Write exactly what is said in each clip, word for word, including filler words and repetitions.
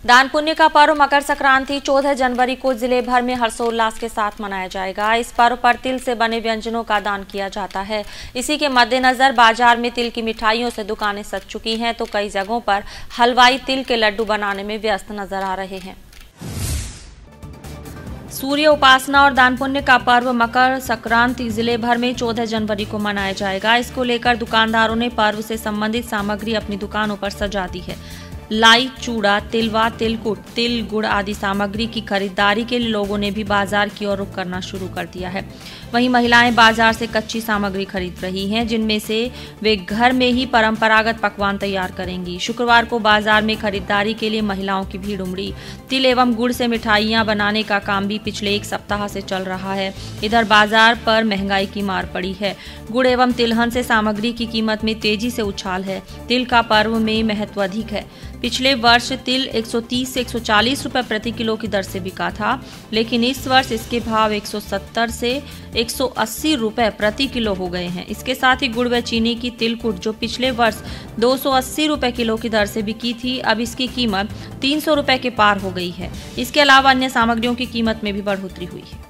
दान पुण्य का पर्व मकर संक्रांति चौदह जनवरी को जिले भर में हर्षोल्लास के साथ मनाया जाएगा। इस पर्व पर तिल से बने व्यंजनों का दान किया जाता है। इसी के मद्देनजर बाजार में तिल की मिठाइयों से दुकानें सज चुकी हैं, तो कई जगहों पर हलवाई तिल के लड्डू बनाने में व्यस्त नजर आ रहे हैं। सूर्य उपासना और दान पुण्य का पर्व मकर संक्रांति जिले भर में चौदह जनवरी को मनाया जाएगा। इसको लेकर दुकानदारों ने पर्व से संबंधित सामग्री अपनी दुकानों पर सजा दी है। लाई, चूड़ा, तिलवा, तिलकुट, तिल, गुड़ आदि सामग्री की खरीदारी के लिए लोगों ने भी बाजार की ओर रुख करना शुरू कर दिया है। वहीं महिलाएं बाजार से कच्ची सामग्री खरीद रही हैं, जिनमें से वे घर में ही परंपरागत पकवान तैयार करेंगी। शुक्रवार को बाजार में खरीदारी के लिए महिलाओं की भीड़ उमड़ी। तिल एवं गुड़ से मिठाइयां बनाने का काम भी पिछले एक सप्ताह से चल रहा है। इधर बाजार पर महंगाई की मार पड़ी है। गुड़ एवं तिलहन से सामग्री की कीमत में तेजी से उछाल है। तिल का पर्व में महत्व अधिक है। पिछले वर्ष तिल एक सौ तीस से एक सौ चालीस रुपए प्रति किलो की दर से बिका था, लेकिन इस वर्ष इसके भाव एक सौ सत्तर से एक सौ अस्सी रुपए प्रति किलो हो गए हैं। इसके साथ ही गुड़ व चीनी की तिलकुट, जो पिछले वर्ष दो सौ अस्सी रुपए किलो की दर से बिकी थी, अब इसकी कीमत तीन सौ रुपए के पार हो गई है। इसके अलावा अन्य सामग्रियों की कीमत में भी बढ़ोतरी हुई है।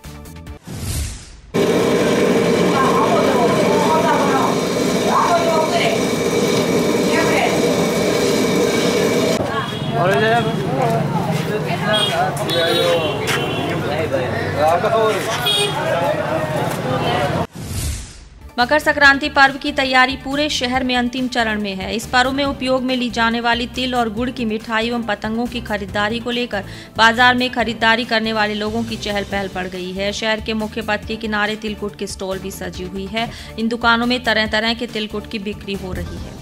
मकर संक्रांति पर्व की तैयारी पूरे शहर में अंतिम चरण में है। इस पर्व में उपयोग में ली जाने वाली तिल और गुड़ की मिठाई एवं पतंगों की खरीदारी को लेकर बाजार में खरीदारी करने वाले लोगों की चहल पहल बढ़ गई है। शहर के मुख्य पथ के किनारे तिलकुट की स्टॉल भी सजी हुई है। इन दुकानों में तरह तरह के तिलकुट की बिक्री हो रही है।